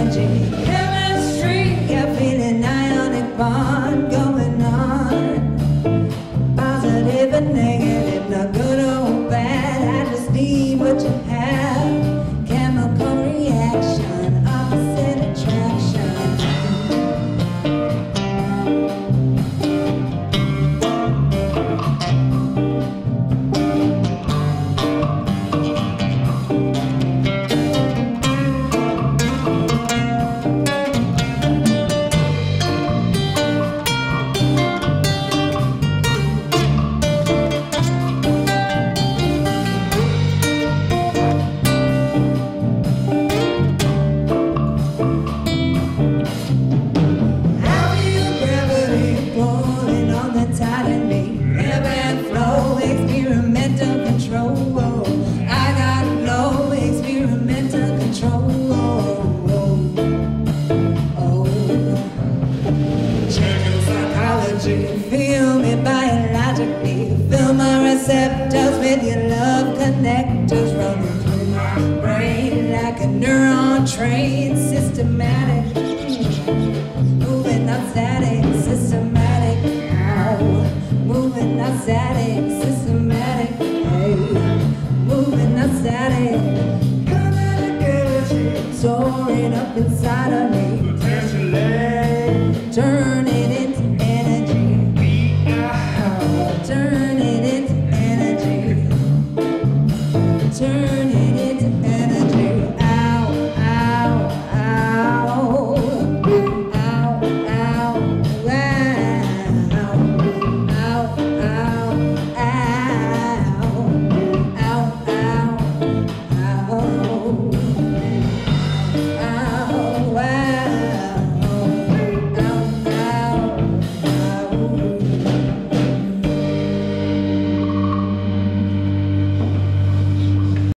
psychology, chemistry, yeah, feeling ionic bond going on. Positive and negative, not good or bad, I just need what you have. Chemical reaction, opposite attraction. Feel me biologically, fill my receptors with your love connectors, running through my brain like a neuron train, systematic, moving not static, systematic, ow, moving not static, systematic, hey, moving not static, kinetic energy, soaring up inside of me, potentially turn